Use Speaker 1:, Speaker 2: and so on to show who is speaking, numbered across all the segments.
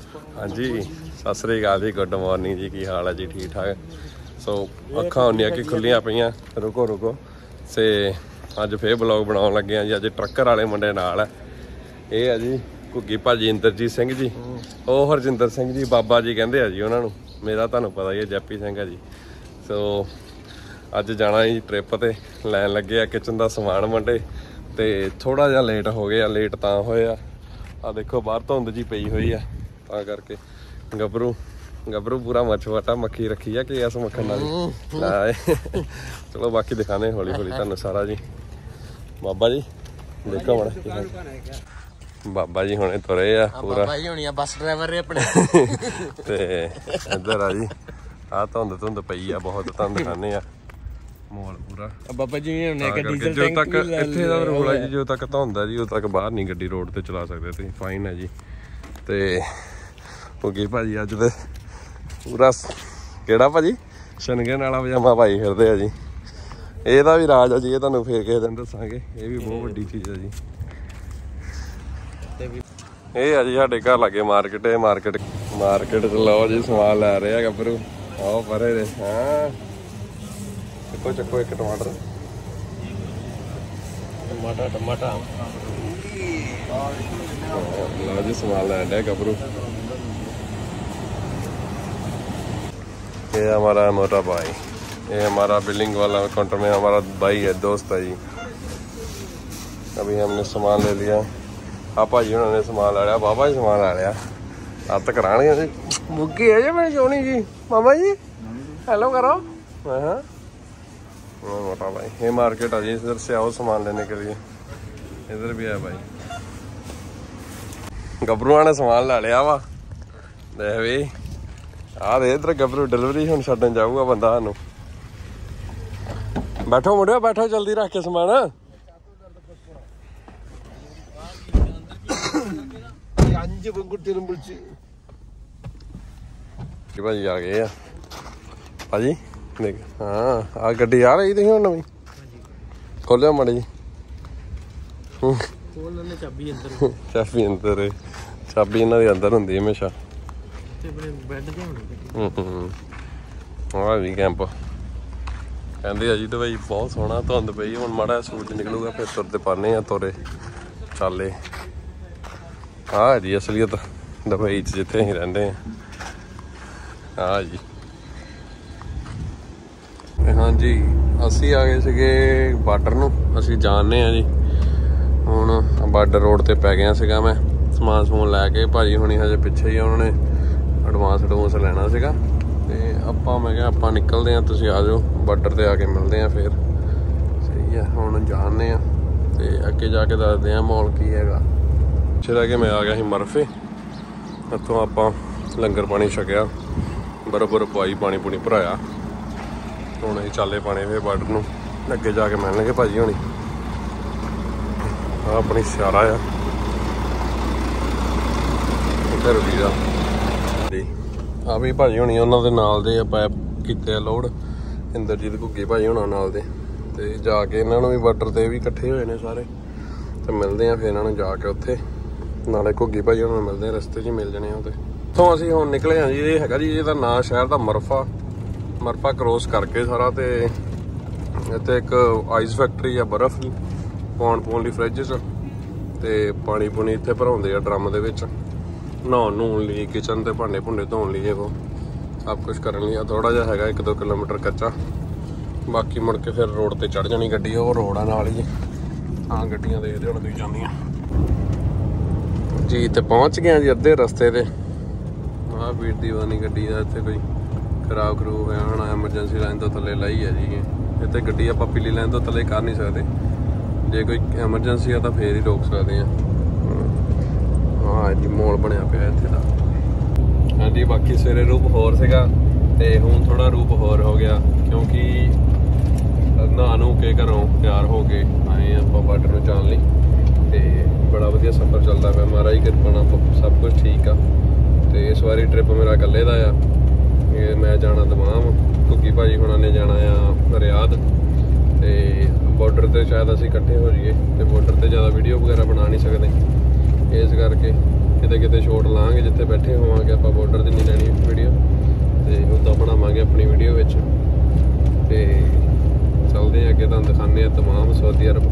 Speaker 1: हाँ जी सत श्री अकाल जी, गुड मॉर्निंग जी, की हाल है जी? ठीक ठाक। सो अखा होनिया कि खुलियां पईयां, रुको रुको से अज फिर ब्लॉग बनाउण लगे हैं जी। अज ट्रक्कर वाले मुंडे नाल है, ये है जी घुग्गी भाजी इंद्रजीत सिंह जी, वो हरजिंदर सिंह जी, बाबा जी कहते हैं जी उन्होंने, मेरा तुहानूं पता ही है जैपी सिंह है जी। सो अज जाना जी ट्रिप ते, लैन लगे आ किचन का समान मुंडे, तो थोड़ा जिहा लेट हो गया। लेट तां होए आ देखो बाहर धुंद जी पई हुई है, तां करके गबरू पूरा मछवटा मक्खी रखी है कि इस मक्खन नाल चलो बाकी दिखाने हौली हौली तुहानूं सारा जी। बाबा जी देखो बड़ा बाबा जी हुणे तुरे आ पूरा
Speaker 2: बस ड्राइवर अपने
Speaker 1: ते इधर आ जी आ धुंद पई आ बहुत, तुहानूं दिखाने आ माहौल पूरा।
Speaker 2: बाबा जी डीजल
Speaker 1: जो तक इत्थे दा रूल है जी, जो तक धुंद है जी उदों तक बाहर नहीं गड्डी रोड ते चला सकदे तुसीं, फाइन है जी। ते घुग्गी भाजी अज ते पूरा केड़ा भाजी शनगन वाला पजामा पाई फिरदे आ जी। ਇਹਦਾ भी राज है जी, ये तुहानूं फिर किसी दिन दसांगे, ये भी बहुत वड्डी चीज़ है जी। ये है जी साडे घर लागे मार्केट, मार्केट च लो जी समान लै रहे हैं गब्बरू, आओ परे दे। हाँ चक्को एक टमाटर लो जी समान लैन डे गब्बरू। ये हमारा मोटा भाई, ये हमारा बिल्डिंग वाला काउंटर में हमारा भाई है, दोस्त है जी। अभी हमने सामान ले लिया, आप भाजी उन्होंने सामान ला लिया, बाबा जी सामान ला लिया, हत्थ कराने बुग्गी है जी मेरी सोनी जी। मामा जी हेलो करो। हाँ मोटा भाई, ये मार्केट है जी, इधर से आओ सामान लेने के लिए। इधर भी है भाई, गबरूआ ने सामान ला लिया वा, देख भी आ दे इधर गबरू डिलीवरी हुण छड्डन जाऊगा बंदा सानू। बैठो मुंडियो बैठो, जल्दी रख के समान। भाजी आ गए भाजी देख। हाँ आ गड्डी आ रही थी हुण नवीं, खोलियो माड़ी जी, चाबी अंदर, चाबी इन्हां दी अंदर हुंदी हमेशा। हाँ भी कैंप कहते हैं जी दवाई बहुत सोहना, धुंद पई हुण माड़ा सूरज निकलूगा फिर तुरते पाने आ तुरे चाले। हाँ जी असलियत दवाई जिथे असीं रहिंदे हैं। हाँ जी हाँ जी असी आ गए सीगे बार्डर नूं, असी जाने जी हुण बार्डर रोड ते पै गया सीगा। मैं समान समून लैके भाजी हुणी हजे पिछे ही, उन्होंने एडवांस लैना सीगा ते आपां मैं कहा आपां निकलदे आं, तुसीं आ जाओ बार्डर ते आके मिलदे आं फिर। सही है हुण जाने आ ते अगे जाके दसदे आं माहौल की हैगा। पिछे रह के मैं आ गया ही मरफे, उत्थों आपां लंगर पानी छकिया, बर्फ पवाई, पानी पूनी भराया। हुण असीं चाले पाने फिर बार्डर नूं, अगे जाके मिलणगे भाजी होनी। आ अपनी सियारा आ इधर वीरा जी, आ भी भाजी होनी उन्होंने दे नाल दे पैप कीते लोड, इंद्रजीत घुग्गी भाजी होना नाल दे, ते जाके इन्हों भी बार्डर ते भी इकट्ठे होए ने सारे, ते मिलते हैं फिर इन्होंने जाके उत्थे नाले घुग्गी भाजी होना मिलते हैं, रस्ते च ही मिल जाने उत्थे। तो असीं हुण निकले हाँ जी, ये हैगा जी इहदा नाम शहर दा मरफा क्रॉस करके सारा, ते इत्थे एक आइस फैक्ट्री आ, बर्फ पाउण पौण लई फ्रिज च, ते पानी पूनी इत्थे भराउंदे आ ड्रम दे विच, नहाउण नहूण लई, किचन ते भांडे भुंडे धोण लई, वो सब कुछ करन लई। थोड़ा जिहा हैगा 1-2 किलोमीटर कच्चा, बाकी मुड़ के फिर रोड ते चढ़ जानी गड्डी, वो रोड आ नाल ही। हाँ गड्डियां देखदे हुण तुसीं जांदियां जी, ते पहुंच गए जी अद्धे रस्ते ते। आह वीर दी पता नहीं गड्डी दा इत्थे कोई खराब खरूब होया होना, एमरजेंसी लाइन तो थल्ले लाई है जी। इत्थे गड्डी आपां पीली लाइन तो थल्ले कर नहीं सकते, जे कोई एमरजेंसी है तो फिर ही रोक सकते हैं। हाँ जी माहौल बनया पिया इत्थे दा। हाँ जी बाकी सवेरे रूप होर सीगा ते हुण थोड़ा रूप होर हो गया, क्योंकि नहा नू के घरों तैयार हो के आए आपां बार्डर नूं जाण लई, ते बड़ा वधिया सफर चलदा पिया, महाराज दी किरपा नाल सब कुछ ठीक आ। ते इस बारी ट्रिप मेरा कल्ले दा आ, मैं जाना दमाम, घुग्गी भाजी हुणां ने जाना आ रियाद, ते बॉर्डर ते शायद असीं इकट्ठे हो जाइए, ते बॉर्डर ते ज़्यादा वीडियो वगैरह बना नहीं सकते, इस करके ਕਿਤੇ ਕਿਤੇ ਸ਼ੋਟ ਲਾਂਗੇ ਜਿੱਥੇ ਬੈਠੇ ਹੋਵਾਂਗੇ ਆਪਾਂ, ਬਾਰਡਰ ਦੀ ਨਹੀਂ ਲੈਣੀ ਵੀਡੀਓ, ਤੇ ਉੱਦਾਂ ਬਣਾਵਾਂਗੇ ਆਪਣੀ ਵੀਡੀਓ ਵਿੱਚ। ਤੇ ਚੱਲਦੇ ਆ ਅੱਗੇ, ਤੁਹਾਨੂੰ ਦਿਖਾਉਂਦੇ ਆ ਤਮਾਮ ਸਾਊਦੀ ਅਰਬ।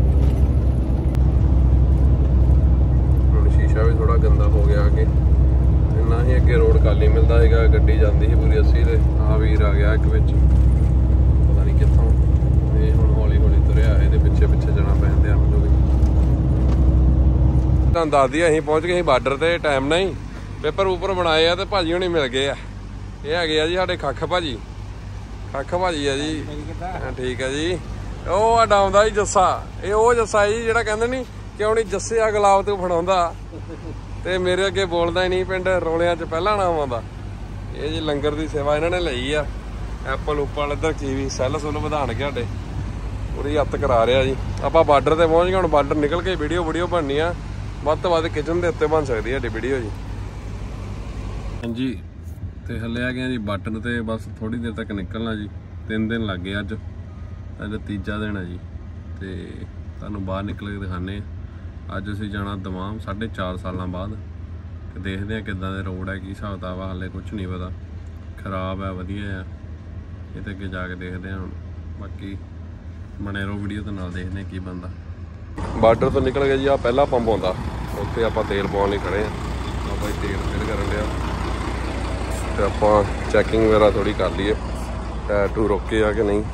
Speaker 1: ਹੁਣ ਸ਼ੀਸ਼ਾ ਵੀ ਥੋੜਾ ਗੰਦਾ ਹੋ ਗਿਆ ਅੱਗੇ, ਇੰਨਾ ਹੀ ਅੱਗੇ ਰੋਡ ਖਾਲੀ ਮਿਲਦਾ ਹੈਗਾ, ਗੱਡੀ ਜਾਂਦੀ ਸੀ ਪੂਰੀ 80 ਤੇ ਆਹ ਵੀਰ ਆ ਗਿਆ ਇੱਕ ਵਿੱਚ, ਪਤਾ ਨਹੀਂ ਕਿੱਥੋਂ। ਇਹ ਹੁਣ ਹੌਲੀ ਹੌਲੀ ਤੁਰਿਆ, ਇਹਦੇ ਪਿੱਛੇ ਪਿੱਛੇ ਜਾਣਾ ਪੈਂਦਾ ਮੈਨੂੰ ਵੀ। ਤੁਹਾਨੂੰ ਦੱਸਦੀ ਅਸੀਂ ਪਹੁੰਚ ਗਏ ਸੀ ਬਾਰਡਰ ਤੇ ਟਾਈਮ ਨਾਲ ਹੀ, ਪੇਪਰ ਉੱਪਰ ਬਣਾਏ ਆ ਤੇ ਭਾਜੀ ਹੁਣੀ ਮਿਲ ਗਏ ਆ। ਇਹ ਹੈਗੇ ਆ ਜੀ ਸਾਡੇ ਖੱਖ ਭਾਜੀ, ਖੱਖ ਭਾਜੀ ਆ ਜੀ। ਠੀਕ ਆ ਜੀ। ਉਹ ਸਾਡਾ ਆਉਂਦਾ ਜੀ ਜੱਸਾ, ਇਹ ਉਹ ਜੱਸਾ ਜੀ ਜਿਹੜਾ ਕਹਿੰਦੇ ਨੀ ਕਿਉਂ ਨੀ ਜੱਸੇ ਆ ਗੁਲਾਬ ਤੂੰ ਫੜਾਉਂਦਾ, ਤੇ ਮੇਰੇ ਅੱਗੇ ਬੋਲਦਾ ਹੀ ਨਹੀਂ, ਪਿੰਡ ਰੋਲਿਆਂ 'ਚ ਪਹਿਲਾਂ ਨਾਮ ਆਉਂਦਾ। ਇਹ ਜੀ ਲੰਗਰ ਦੀ ਸੇਵਾ ਇਹਨਾਂ ਨੇ ਲਈ ਆ, ਐਪਲ ਉਪਲ ਇੱਧਰ ਕੀਵੀ ਸੈੱਲ ਸੁੱਲ ਵਧਾਣ ਕੇ ਸਾਡੇ ਪੂਰੀ ਹੱਥ ਕਰਾ ਰਿਹਾ ਜੀ। ਆਪਾਂ ਬਾਰਡਰ ਤੇ ਪਹੁੰਚ ਗਏ, ਹੁਣ ਬਾਰਡਰ ਨਿਕਲ ਕੇ ਵੀਡੀਓ ਬਣਨੀ ਆ, ਵੱਧ ਤੋਂ ਵੱਧ ਕਿਚਨ ਦੇ ਉੱਤੇ ਬਣ ਸਕਦੀ ਹੈ ਸਾਡੀ ਵੀਡੀਓ ਜੀ। ਹਾਂਜੀ, ਤੇ ਹੱਲੇ ਆ ਗਏ ਜੀ ਬਟਨ ਤੇ, ਬਸ ਥੋੜੀ ਦੇਰ ਤੱਕ ਨਿਕਲਣਾ ਜੀ। 3 ਦਿਨ ਲੱਗ ਗਏ ਅੱਜ ਤੀਜਾ ਦਿਨ ਹੈ ਜੀ, ਤੇ ਤੁਹਾਨੂੰ ਬਾਹਰ ਨਿਕਲ ਕੇ ਦਿਖਾਉਂਦੇ ਆ। ਅੱਜ ਅਸੀਂ ਜਾਣਾ ਦਮਾਮ 4.5 ਸਾਲਾਂ ਬਾਅਦ, ਤੇ ਦੇਖਦੇ ਆ ਕਿੱਦਾਂ ਦੇ ਰੋਡ ਹੈ, ਕੀ ਹਿਸਾਬ ਕਿਤਾਬ ਆ, ਹਾਲੇ ਕੁਛ ਨਹੀਂ ਪਤਾ, ਖਰਾਬ ਹੈ ਵਧੀਆ ਆ, ਇਹ ਤੇ ਅੱਗੇ ਜਾ ਕੇ ਦੇਖਦੇ ਆ। ਹੁਣ ਬਾਕੀ ਬਣੇ ਰਹੋ ਵੀਡੀਓ ਦੇ ਨਾਲ, ਦੇਖਦੇ ਆ ਕੀ ਬਣਦਾ। ਬਾਰਡਰ ਤੋਂ ਨਿਕਲ ਗਏ ਜੀ, ਆ ਪਹਿਲਾ ਪੰਪ ਆਉਂਦਾ, ਉੱਥੇ ਆਪਾਂ ਤੇਲ ਪਾਉਣ ਲਈ ਖੜੇ ਆ। ਆਪਾਂ ਤੇਲ ਫਿਲ ਕਰਨ ਲਿਆ, ਤੇ ਆਪਾਂ ਚੈਕਿੰਗ ਵਗੈਰਾ ਥੋੜੀ ਕਰ ਲਈਏ, ਟਾਇਰ ਟੂ ਰੋਕੇ ਆ ਕਿ ਨਹੀਂ,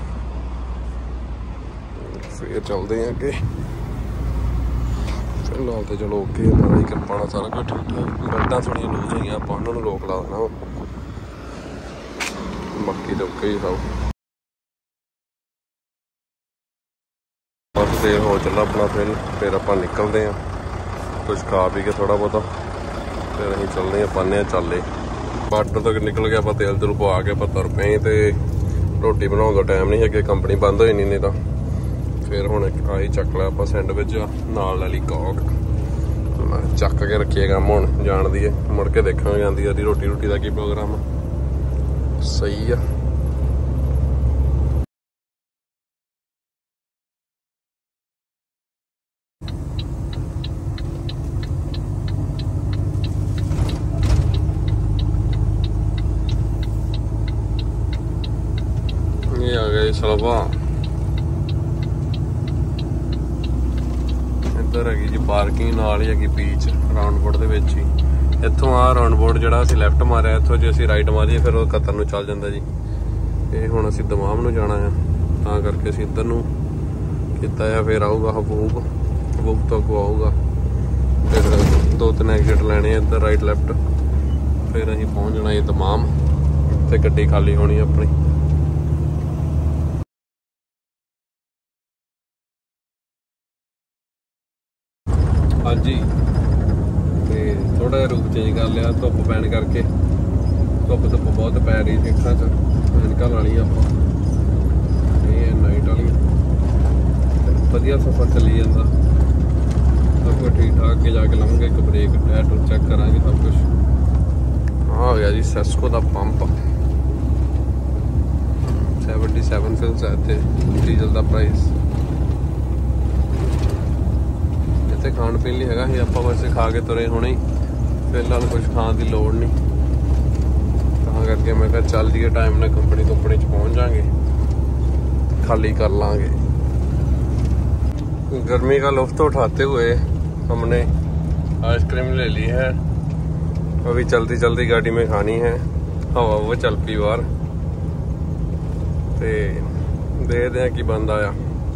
Speaker 1: ਫਿਰ ਚੱਲਦੇ ਆ ਅੱਗੇ। ਫਿਲਹਾਲ ਤੇ ਚਲੋ ਓਕੇ, ਮਾੜਾ ਹੀ ਕਿਰਪਾਣਾ ਸਾਰਾ ਕੁਝ ਠੀਕ ਠਾਕ। ਬੈਲਟਾਂ ਥੋੜੀਆਂ ਲੂਜ਼ ਹੋਈਆਂ, ਆਪਾਂ ਉਹਨਾਂ ਨੂੰ ਲੋਕ ਲਾ ਦੇਣਾ, ਬਾਕੀ ਤਾਂ ਓਕੇ ਹੀ ਸਭ। ਬਸ ਤੇਲ ਹੋ ਚੱਲਾ ਆਪਣਾ, ਫਿਰ ਆਪਾਂ ਨਿਕਲਦੇ ਹਾਂ, ਕੁਝ ਖਾ ਪੀ ਕੇ ਥੋੜਾ ਬਹੁਤਾ, ਫਿਰ ਅਸੀਂ ਚੱਲਦੇ ਹਾਂ, ਪਾਉਂਦੇ ਹਾਂ ਚਾਲੇ। ਬਾਰਡਰ ਤੱਕ ਨਿਕਲ ਗਿਆ, ਆਪਾਂ ਤੇਲ ਤੂਲ ਪਵਾ ਕੇ ਆਪਾਂ ਤੁਰ ਪਏ, ਤੇ ਰੋਟੀ ਬਣਾਉਣ ਦਾ ਟਾਈਮ ਨਹੀਂ ਅੱਗੇ, ਕੰਪਨੀ ਬੰਦ ਹੋ ਜਾਣੀ ਨਹੀਂ ਤਾਂ। ਫਿਰ ਹੁਣ ਆਹੀ ਚੱਕ ਲਿਆ ਆਪਾਂ ਸੈਂਡਵਿਚ, ਨਾਲ ਲੈ ਲਈ ਕੋਕ, ਚੱਕ ਕੇ ਰੱਖੀਏ ਕੰਮ, ਹੁਣ ਜਾਣ ਦੀ ਹੈ, ਮੁੜ ਕੇ ਦੇਖਾਂਗੇ ਆਂਦੀ ਆਦੀ ਰੋਟੀ ਦਾ ਕੀ ਪ੍ਰੋਗਰਾਮ ਆ। ਸਹੀ ਆ। ਇਹ ਆ ਗਏ ਸਲਵਾ, ਇੱਧਰ ਹੈਗੀ ਜੀ ਪਾਰਕਿੰਗ, ਨਾਲ ਹੀ ਹੈਗੀ ਬੀਚ ਰਾਉਂਡਬੋਰਡ ਦੇ ਵਿੱਚ ਹੀ। ਇੱਥੋਂ ਆ ਰਾਉਂਡਬੋਰਡ ਜਿਹੜਾ ਅਸੀਂ ਲੈਫਟ ਮਾਰਿਆ, ਇੱਥੋਂ ਜੇ ਅਸੀਂ ਰਾਈਟ ਮਾਰੀਏ ਫਿਰ ਉਹ ਕਤਰ ਨੂੰ ਚੱਲ ਜਾਂਦਾ ਜੀ। ਇਹ ਹੁਣ ਅਸੀਂ ਦਮਾਮ ਨੂੰ ਜਾਣਾ ਆ, ਤਾਂ ਕਰਕੇ ਅਸੀਂ ਇੱਧਰ ਨੂੰ ਕੀਤਾ ਆ। ਫਿਰ ਆਊਗਾ ਹਬੂਬ ਤੋਂ ਅੱਗੋਂ ਆਊਗਾ, ਫਿਰ 2-3 ਐਗਜ਼ਿਟ ਲੈਣੇ ਆ ਇੱਧਰ ਰਾਈਟ ਲੈਫਟ, ਫਿਰ ਅਸੀਂ ਪਹੁੰਚ ਜਾਣਾ ਜੀ ਦਮਾਮ, ਤੇ ਗੱਡੀ ਖਾਲੀ ਹੋਣੀ ਆਪਣੀ। ਹਾਂਜੀ, ਤੇ ਥੋੜਾ ਜਿਹਾ ਰੂਪ ਚੇਂਜ ਕਰ ਲਿਆ, ਧੁੱਪ ਪੈਣ ਕਰਕੇ। ਧੁੱਪ ਬਹੁਤ ਪੈ ਰਹੀ ਸੀ ਅੱਖਾਂ 'ਚ, ਐਨਕਾਂ ਲਾ ਲਈਆਂ ਆਪਾਂ। ਇਹ ਹੈ ਨਾਈਟ ਵਾਲੀ, ਵਧੀਆ ਸਫ਼ਰ ਚੱਲੀ ਜਾਂਦਾ, ਸਭ ਕੁਝ ਠੀਕ ਠਾਕ। ਕੇ ਜਾ ਕੇ ਲਵਾਂਗੇ ਇੱਕ ਬ੍ਰੇਕ, ਟਾਇਰ ਟੂਰ ਚੈੱਕ ਕਰਾਂਗੇ ਸਭ ਕੁਛ। ਆ ਗਿਆ ਜੀ ਸੈਸਕੋ ਦਾ ਪੰਪ, 77 ਫਿਲਸ ਹੈ ਇੱਥੇ ਡੀਜ਼ਲ ਦਾ ਪ੍ਰਾਈਸ। ਇੱਥੇ ਖਾਣ ਪੀਣ ਲਈ ਹੈਗਾ ਸੀ, ਆਪਾਂ ਵੈਸੇ ਖਾ ਕੇ ਤੁਰੇ ਹੁਣੇ ਹੀ, ਫਿਲਹਾਲ ਕੁਝ ਖਾਣ ਦੀ ਲੋੜ ਨਹੀਂ, ਤਾਂ ਕਰਕੇ ਮੈਂ ਕਿਹਾ ਚੱਲ ਜੀਏ ਟਾਈਮ ਨਾਲ, ਕੰਪਨੀ 'ਚ ਪਹੁੰਚ ਜਾਵਾਂਗੇ, खाली कर लांगे। गर्मी का लुत्फ उठाते हुए हमने आइसक्रीम ले ली है, अभी चलती चलती गाड़ी में खानी है, हवा वो चल पी बार ते देखते हैं कि बंद आया।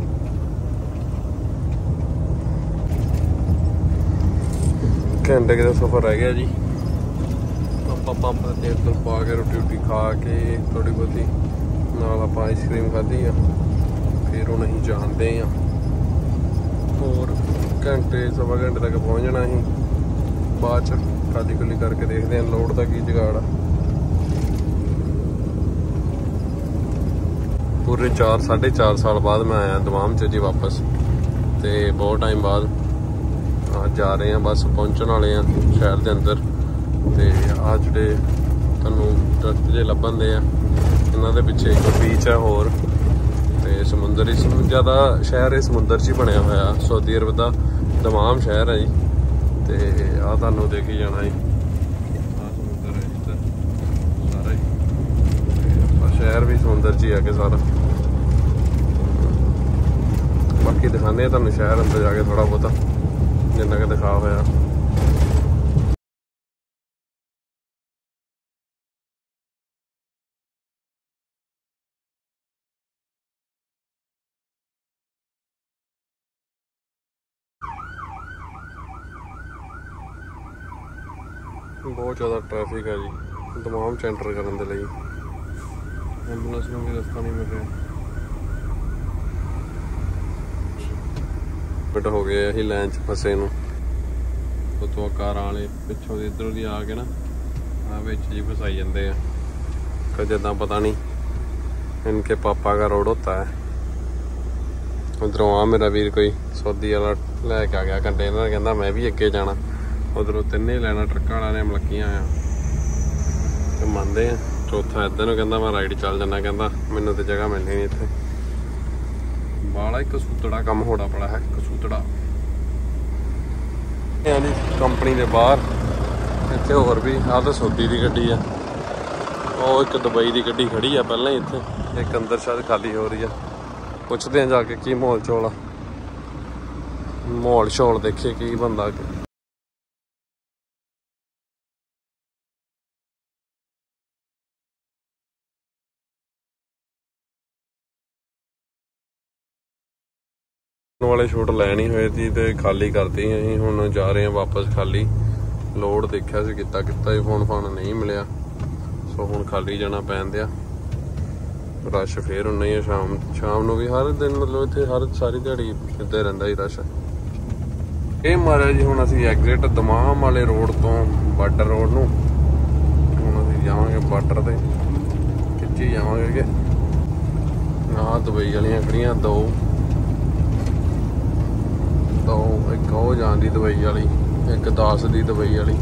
Speaker 1: घंटे का सफर रह गया जी, आप पंप तेल तुल पा के रोटी रोटी खा के थोड़ी बहुती नाल आप आइसक्रीम खाधी है, फिर हूँ नहीं जानते हैं और घंटे सवा घंटे तक पहुँच जाना ही, बाद खाली खुली करके देखते हैं लोड का की जुगाड़। पूरे 4-4.5 साल बाद मैं आया दमाम च जी वापस, तो बहुत टाइम बाद आज जा रहे हैं, बस पहुँचने वाले हैं शहर के अंदर। तो आ जोड़े तू दरख्त जे लभन दे इन्हों के पिछे एक बीच है होर, तो समुंदर ही ज़्यादा शहर समुंदर च ही बनया हुआ, सऊदी अरब का दमाम शहर है जी। ਤੇ ਆਹ ਤੁਹਾਨੂੰ ਦੇਖ ਹੀ ਜਾਣਾ ਜੀ, ਆਹ ਸਮੁੰਦਰ ਹੈ ਇੱਧਰ ਸਾਰਾ ਹੀ, ਸ਼ਹਿਰ ਵੀ ਸਮੁੰਦਰ 'ਚ ਹੀ ਆ ਕੇ ਸਾਰਾ। ਬਾਕੀ ਦਿਖਾਉਂਦੇ ਆ ਤੁਹਾਨੂੰ ਸ਼ਹਿਰ ਅੰਦਰ ਜਾ ਕੇ ਥੋੜਾ ਬਹੁਤਾ ਜਿੰਨਾ ਕਿ ਦਿਖਾ ਹੋਇਆ। ਬਹੁਤ ਜ਼ਿਆਦਾ ਟ੍ਰੈਫਿਕ ਹੈ ਜੀ ਦਮਾਮ ਚ ਐਂਟਰ ਕਰਨ ਦੇ ਲਈ। ਐਂਬੂਲੈਂਸ ਨੂੰ ਵੀ ਰਸਤਾ ਨਹੀਂ ਮਿਲ ਰਿਹਾ। ਬਟ ਹੋ ਗਏ ਅਸੀਂ ਲਾਈਨ 'ਚ ਫਸੇ ਨੂੰ, ਉਤੋਂ ਕਾਰਾਂ ਵਾਲੇ ਪਿੱਛੋਂ ਦੀ ਇੱਧਰੋਂ ਦੀ ਆ ਕੇ ਨਾ ਆ ਵਿੱਚ ਜੀ ਫਸਾਈ ਜਾਂਦੇ ਆ। ਕਿ ਜਿੱਦਾਂ ਪਤਾ ਨਹੀਂ ਇਨਕੇ ਪਾਪਾ ਦਾ ਰੋਡ ਹੁੰਦਾ ਹੈ। ਉਧਰੋਂ ਆ ਮੇਰਾ ਵੀਰ ਕੋਈ ਸੌਦੀ ਵਾਲਾ ਲੈ ਕੇ ਆ ਗਿਆ ਕੰਟੇਨਰ, ਕਹਿੰਦਾ ਮੈਂ ਵੀ ਅੱਗੇ ਜਾਣਾ। ਉਧਰੋਂ ਤਿੰਨੇ ਲੈਣਾ ਟਰੱਕਾਂ ਵਾਲਿਆਂ ਨੇ ਮਲਕੀਆਂ ਆ ਤੇ ਮੰਨਦੇ ਆ। ਚੌਥਾ ਇੱਧਰ ਨੂੰ ਕਹਿੰਦਾ ਮੈਂ ਰਾਈਡ ਚੱਲ ਜਾਣਾ, ਕਹਿੰਦਾ ਮੈਨੂੰ ਤੇ ਜਗ੍ਹਾ ਮਿਲਣੀ ਨਹੀਂ ਇੱਥੇ। ਬਾਲਾ ਇੱਕ ਕਸੂਤੜਾ ਕੰਮ ਹੋੜਾ ਪੜਾ ਹੈ, ਕਸੂਤੜਾ ਯਾਨੀ ਕੰਪਨੀ ਦੇ ਬਾਹਰ। ਇੱਥੇ ਹੋਰ ਵੀ ਆਹ ਤਾਂ ਸੌਦੀ ਦੀ ਗੱਡੀ ਆ, ਉਹ ਇੱਕ ਦੁਬਈ ਦੀ ਗੱਡੀ ਖੜੀ ਆ ਪਹਿਲਾਂ ਹੀ ਇੱਥੇ, ਇੱਕ ਅੰਦਰ ਸ਼ਾਇਦ ਖਾਲੀ ਹੋ ਰਹੀ ਆ। ਪੁੱਛਦੇ ਆ ਜਾ ਕੇ ਕੀ ਮਾਹੌਲ ਚੋਲ ਆ, ਮਾਹੌਲ ਸ਼ੌਲ ਦੇਖੀਏ ਕੀ ਬੰਦਾ। ਵਾਲੇ ਸ਼ੂਟ ਲੈ ਨਹੀਂ ਹੋਏ ਸੀ ਤੇ ਖਾਲੀ ਕਰਤੀ ਅਸੀਂ, ਹੁਣ ਜਾ ਰਹੇ ਹਾਂ ਵਾਪਸ ਖਾਲੀ। ਲੋਡ ਦੇਖਿਆ ਸੀ ਕੀਤਾ ਹੀ ਫੋਨ ਫਾਨ ਨਹੀਂ ਮਿਲਿਆ, ਸੋ ਹੁਣ ਖਾਲੀ ਜਾਣਾ ਪੈਣ ਦਿਆ। ਰਸ਼ ਫੇਰ ਉਨਾ ਹੀ ਆ ਸ਼ਾਮ ਨੂੰ ਵੀ, ਹਰ ਦਿਨ ਮਤਲਬ ਇੱਥੇ ਹਰ ਸਾਰੀ ਦਿਹਾੜੀ ਇੱਦਾਂ ਹੀ ਰਹਿੰਦਾ ਹੀ ਰਸ਼। ਇਹ ਮਾਰਿਆ ਜੀ ਹੁਣ ਅਸੀਂ ਐਗਜ਼ਿਟ ਦਮਾਮ ਵਾਲੇ ਰੋਡ ਤੋਂ ਬਾਰਡਰ ਰੋਡ ਨੂੰ, ਹੁਣ ਅਸੀਂ ਜਾਵਾਂਗੇ ਬਾਰਡਰ ਤੇ ਖਿੱਚੀ ਜਾਵਾਂਗੇ। ਆਹ ਦੁਬਈ ਵਾਲੀਆਂ ਖੜੀਆਂ ਦੋ ਇੱਕ ਉਹ ਜਾਂਦੀ ਦੁਬਈ ਵਾਲੀ, ਇੱਕ 10 ਦੀ ਦੁਬਈ ਵਾਲੀ।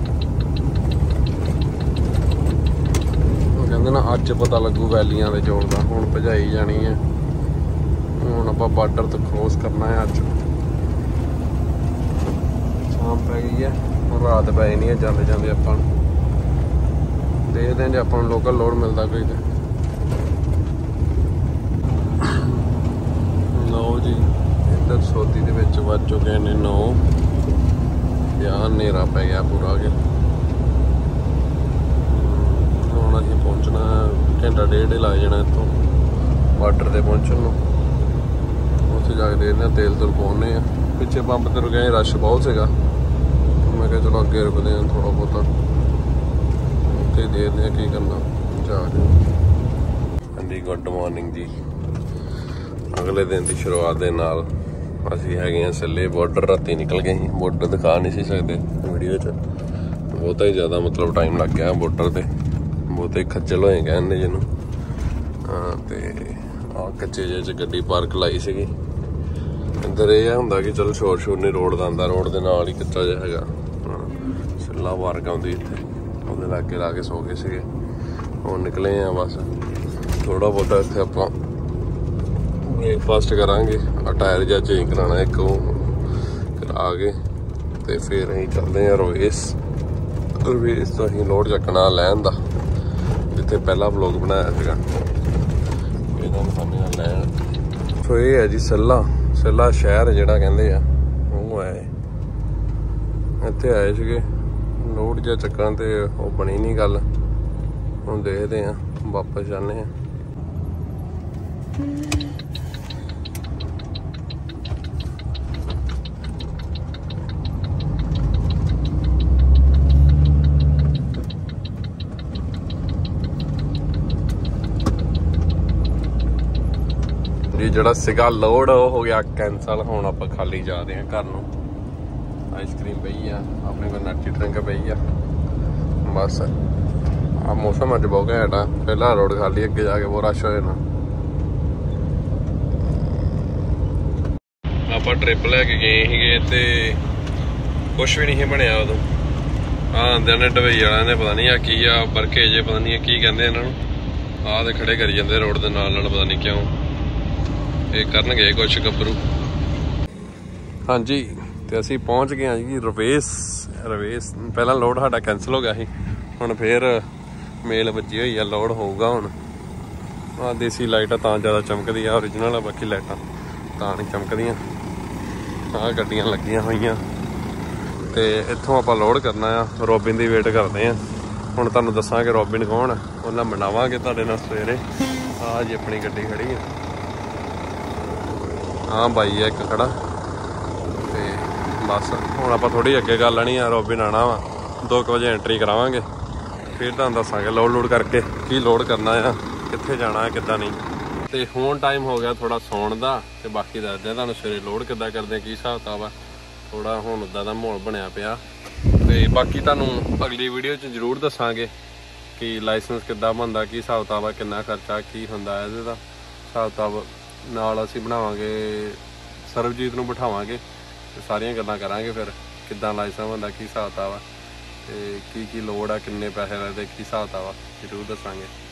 Speaker 1: ਉਹ ਕਹਿੰਦੇ ਨਾ ਅੱਜ ਪਤਾ ਲੱਗੂ ਵੈਲੀਆਂ ਦੇ ਜੋੜ ਦਾ, ਹੁਣ ਭਜਾਈ ਜਾਣੀ ਹੈ। ਹੁਣ ਆਪਾਂ ਬਾਰਡਰ ਤੋਂ ਕ੍ਰੋਸ ਕਰਨਾ ਹੈ। ਅੱਜ ਸ਼ਾਮ ਪੈ ਗਈ ਹੈ, ਹੁਣ ਰਾਤ ਪੈ ਜਾਣੀ ਹੈ ਜਾਂਦੇ ਜਾਂਦੇ। ਆਪਾਂ ਦੇਖਦੇ ਹਾਂ ਜੇ ਆਪਾਂ ਨੂੰ ਲੋਕਲ ਲੋਡ ਮਿਲਦਾ ਕੋਈ ਤੇ। ਲਓ ਜੀ ਇੱਧਰ ਸੌਦੀ ਦੇ ਵਿੱਚ ਵੱਜ ਚੁੱਕੇ ਨੇ 9 ਤੇ ਆਹ ਹਨੇਰਾ ਪੈ ਗਿਆ ਪੂਰਾ ਕੇ। ਹੁਣ ਅਸੀਂ ਪਹੁੰਚਣਾ ਘੰਟਾ ਡੇਢ ਲੱਗ ਜਾਣਾ ਇੱਥੋਂ ਬਾਰਡਰ ਤੇ ਪਹੁੰਚਣ ਨੂੰ। ਉੱਥੇ ਜਾ ਕੇ ਦੇਖਦੇ ਹਾਂ ਤੇਲ ਤੁਲ ਪਾਉਂਦੇ ਆ। ਪਿੱਛੇ ਪੰਪ ਤੇ ਰੁਕੇ, ਰਸ਼ ਬਹੁਤ ਸੀਗਾ। ਮੈਂ ਕਿਹਾ ਚਲੋ ਅੱਗੇ ਰੁਕਦੇ ਹਾਂ ਥੋੜਾ ਬਹੁਤਾ, ਉੱਥੇ ਦੇਖਦੇ ਹਾਂ ਕੀ ਕਰਨਾ ਜਾ ਕੇ। ਹਾਂਜੀ ਗੁੱਡ ਮਾਰਨਿੰਗ ਜੀ। ਅਗਲੇ ਦਿਨ ਦੀ ਸ਼ੁਰੂਆਤ ਦੇ ਨਾਲ ਅਸੀਂ ਹੈਗੇ ਹਾਂ ਚੱਲੇ ਬਾਰਡਰ। ਰਾਤੀ ਨਿਕਲ ਗਏ ਸੀ, ਬਾਰਡਰ ਦਿਖਾ ਨਹੀਂ ਸੀ ਸਕਦੇ ਵੀਡੀਓ 'ਚ, ਬਹੁਤਾ ਹੀ ਜ਼ਿਆਦਾ ਮਤਲਬ ਟਾਈਮ ਲੱਗ ਗਿਆ ਬਾਰਡਰ ਤੇ, ਬਹੁਤੇ ਖੱਜਲ ਹੋਏ ਕਹਿੰਦੇ ਜਿਹਨੂੰ। ਹਾਂ ਤੇ ਆਹ ਕੱਚੇ ਜਿਹੇ 'ਚ ਗੱਡੀ ਪਾਰਕ ਲਾਈ ਸੀਗੀ। ਇੱਧਰ ਇਹ ਹੁੰਦਾ ਕਿ ਚਲ ਸ਼ੋਰ ਸ਼ੋਰ ਨਹੀਂ ਰੋਡ ਦਾ ਆਉਂਦਾ, ਰੋਡ ਦੇ ਨਾਲ ਹੀ ਕੱਚਾ ਜਿਹਾ ਹੈਗਾ। ਛੱਲਾ ਪਾਰਕ ਆਉਂਦੀ ਇੱਥੇ, ਉਹਦੇ ਲਾਗੇ ਲਾ ਕੇ ਸੋ ਗਏ ਸੀਗੇ। ਹੁਣ ਨਿਕਲੇ ਆ ਬਸ ਥੋੜਾ ਬਹੁਤਾ ਇੱਥੇ ਆਪਾਂ ਬ੍ਰੇਕਫਾਸਟ ਕਰਾਂਗੇ। ਆ ਟਾਇਰ ਜਿਹਾ ਚੇਂਜ ਕਰਾਉਣਾ ਇੱਕ, ਉਹ ਕਰਾ ਕੇ ਤੇ ਫਿਰ ਅਸੀਂ ਚੱਲਦੇ ਹਾਂ ਰੋਵੇਸ ਤੋਂ ਅਸੀਂ ਲੋਡ ਚੱਕਣਾ ਲੈਣ ਦਾ, ਜਿੱਥੇ ਪਹਿਲਾ ਵਲੋਗ ਬਣਾਇਆ ਸੀਗਾ ਇਹਦਾ ਸਾਨੂੰ ਲੈਣ। ਸੋ ਇਹ ਹੈ ਜੀ ਸੱਲਾ ਸ਼ਹਿਰ ਜਿਹੜਾ ਕਹਿੰਦੇ ਆ, ਉਹ ਹੈ। ਇੱਥੇ ਆਏ ਸੀਗੇ ਲੋਡ ਜਿਹਾ ਚੱਕਣ ਤੇ ਉਹ ਬਣੀ ਨਹੀਂ ਗੱਲ। ਹੁਣ ਦੇਖਦੇ ਹਾਂ ਵਾਪਸ ਜਾਂਦੇ ਹਾਂ। ਜਿਹੜਾ ਸੀਗਾ ਲੋਡ ਉਹ ਹੋ ਗਿਆ ਕੈਂਸਲ। ਹੁਣ ਆਪਾਂ ਖਾਲੀ ਜਾ ਰਹੇ ਹਾਂ ਘਰ ਨੂੰ। ਆਈਸਕ੍ਰੀਮ ਪਈ ਆ ਆਪਣੇ ਕੋਲ, ਨੱਟੀ ਡਰਿੰਕ ਪਈ ਆ ਬਸ। ਆ ਮੌਸਮ ਅੱਜ ਬਹੁਤ ਘੈਂਟ ਆ। ਪਹਿਲਾਂ ਰੋਡ ਖਾਲੀ, ਅੱਗੇ ਜਾ ਕੇ ਬਹੁਤ ਰਸ਼ ਹੋ ਜਾਣਾ। ਆਪਾਂ ਟ੍ਰਿਪ ਲੈ ਕੇ ਗਏ ਸੀਗੇ ਤੇ ਕੁਛ ਵੀ ਨਹੀਂ ਸੀ ਬਣਿਆ ਉਦੋਂ। ਆਂਦੇ ਨੇ ਢਵਈ ਵਾਲਿਆਂ ਨੇ ਪਤਾ ਨਹੀਂ ਆ ਕੀ ਆ ਬਰਕੇ ਜੇ, ਪਤਾ ਨਹੀਂ ਕੀ ਕਹਿੰਦੇ ਇਹਨਾਂ ਨੂੰ। ਆਹ ਤੇ ਖੜੇ ਕਰੀ ਜਾਂਦੇ ਰੋਡ ਦੇ ਨਾਲ, ਪਤਾ ਨਹੀਂ ਕਿਉਂ। ਇਹ ਕਰਨਗੇ ਕੁਛ ਗੱਭਰੂ। ਹਾਂਜੀ ਤੇ ਅਸੀਂ ਪਹੁੰਚ ਗਏ ਹਾਂ ਜੀ ਰਵੇਸ। ਪਹਿਲਾਂ ਲੋਡ ਸਾਡਾ ਕੈਂਸਲ ਹੋ ਗਿਆ ਸੀ, ਹੁਣ ਫੇਰ ਮੇਲ ਵੱਜੀ ਹੋਈ ਆ, ਲੋਡ ਹੋਊਗਾ ਹੁਣ। ਆਹ ਦੇਸੀ ਲਾਈਟ ਆ ਤਾਂ ਜ਼ਿਆਦਾ ਚਮਕਦੀ ਆ, ਓਰੀਜਨਲ ਆ ਬਾਕੀ ਲਾਈਟਾਂ ਤਾਂ ਨਹੀਂ ਚਮਕਦੀਆਂ। ਆਹ ਗੱਡੀਆਂ ਲੱਗੀਆਂ ਹੋਈਆਂ ਤੇ ਇੱਥੋਂ ਆਪਾਂ ਲੋਡ ਕਰਨਾ ਆ। ਰੋਬਿਨ ਦੀ ਵੇਟ ਕਰਦੇ ਆ, ਹੁਣ ਤੁਹਾਨੂੰ ਦੱਸਾਂਗੇ ਰੋਬਿਨ ਕੌਣ ਆ, ਉਹਨਾਂ ਬਣਾਵਾਂਗੇ ਤੁਹਾਡੇ ਨਾਲ ਸਵੇਰੇ। ਆਹ ਜੀ ਆਪਣੀ ਗੱਡੀ ਖੜੀ ਆ, ਹਾਂ ਬਾਈ ਆ ਇੱਕ ਖੜਾ। ਤੇ ਬਸ ਹੁਣ ਆਪਾਂ ਥੋੜੀ ਅੱਗੇ ਗੱਲ ਲੈਣੀ ਆ, ਰੋਬਿਨ ਆਉਣਾ ਵਾ 2 ਵਜੇ ਐਂਟਰੀ ਕਰਾਵਾਂਗੇ, ਫਿਰ ਤੁਹਾਨੂੰ ਦੱਸਾਂਗੇ ਲੋਡ ਕਰਕੇ ਕੀ ਲੋਡ ਕਰਨਾ ਆ, ਕਿੱਥੇ ਜਾਣਾ ਕਿੱਦਾਂ ਨਹੀਂ। ਤੇ ਹੁਣ ਟਾਈਮ ਹੋ ਗਿਆ ਥੋੜਾ ਸੌਣ ਦਾ, ਤੇ ਬਾਕੀ ਦੱਸਦੇ ਆ ਤੁਹਾਨੂੰ ਸਵੇਰੇ ਲੋਡ ਕਿੱਦਾਂ ਕਰਦੇ, ਕੀ ਹਿਸਾਬ ਕਿਤਾਬ ਆ। ਥੋੜਾ ਹੁਣ ਉੱਦਾਂ ਦਾ ਮਾਹੌਲ ਬਣਿਆ ਪਿਆ, ਤੇ ਬਾਕੀ ਤੁਹਾਨੂੰ ਅਗਲੀ ਵੀਡੀਓ 'ਚ ਜ਼ਰੂਰ ਦੱਸਾਂਗੇ ਕਿ ਲਾਇਸੈਂਸ ਕਿੱਦਾਂ ਬਣਦਾ, ਕੀ ਹਿਸਾਬ ਕਿਤਾਬ ਆ, ਕਿੰਨਾ ਖਰਚਾ ਕੀ ਹੁੰਦਾ ਇਹਦੇ ਦਾ ਹਿਸਾਬ ਕਿਤਾਬ। ਨਾਲ ਅਸੀਂ ਬਣਾਵਾਂਗੇ ਸਰਬਜੀਤ ਨੂੰ ਬਿਠਾਵਾਂਗੇ ਤੇ ਸਾਰੀਆਂ ਗੱਲਾਂ ਕਰਾਂਗੇ, ਫਿਰ ਕਿੱਦਾਂ ਲਾਇਸੈਂਸ ਬਣਦਾ, ਕੀ ਹਿਸਾਬ ਕਿਤਾਬ ਆ, ਤੇ ਕੀ ਲੋੜ ਆ, ਕਿੰਨੇ ਪੈਸੇ ਲੱਗਦੇ, ਕੀ ਹਿਸਾਬ ਕਿਤਾਬ ਆ, ਜ਼ਰੂਰ ਦੱਸਾਂਗੇ।